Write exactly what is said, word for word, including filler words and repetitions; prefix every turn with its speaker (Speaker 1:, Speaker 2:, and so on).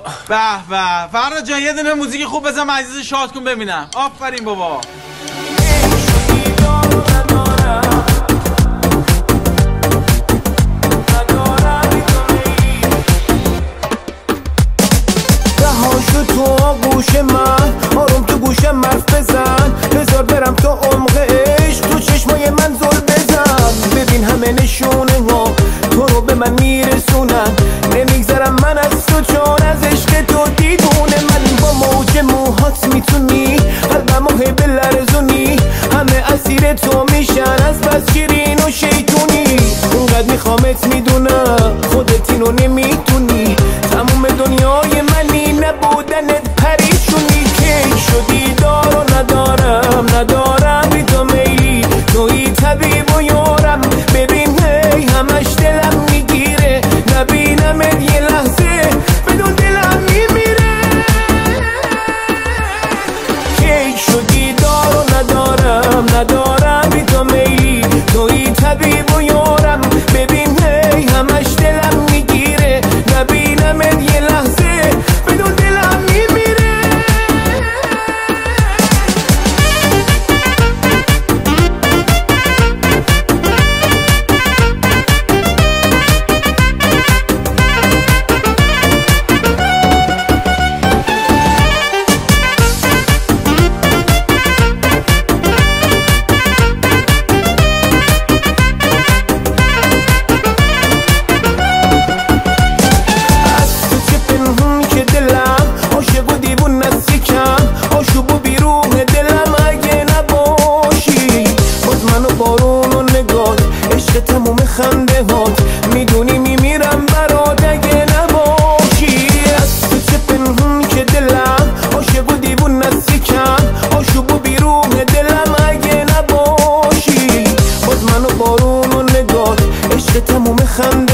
Speaker 1: به به فراد جان یه دونه موزیک خوب بزن عزیز شاد کن ببینم. آفرین بابا.
Speaker 2: رهاشو تو گوش من آروم تو گوشم حرف بزن بذار برم تو عمق عشق تو چشمای من زل بزن ببین همه نشونه ها تو رو به من میرسونن نمیگذرم من از تو چون از عشق تو دیوونه من با موج موهات میتونی قلبمو هی بلرزونی همه اسیر تو میشن از بس شیرین و شیطونی اونقدر میخوامت میدونم خودت اینو نمیتونی تموم دنیای منی نبودنت پریشونی کی شدی دار و ندارم ندارم بی تو میلی توی طبیب و یارم ببین هی همش دلم میگیره نبینمت یه لحظه بدون دلم میمیره کی شدی دار و ندارم ندارم بی تو میلی توی طبیب و یارم ببین هی همش دلم میگیره نبینمت یه لحظه بدون دلم میمیره تموم خنده هات میدونی میمیرم برات اگه نباشی از تو چه پنهون که دلم عاشق و دیوون نزدیکم آشوب و بیرون دلم اگه نباشی باز منو بارون و نگات عشق تموم خنده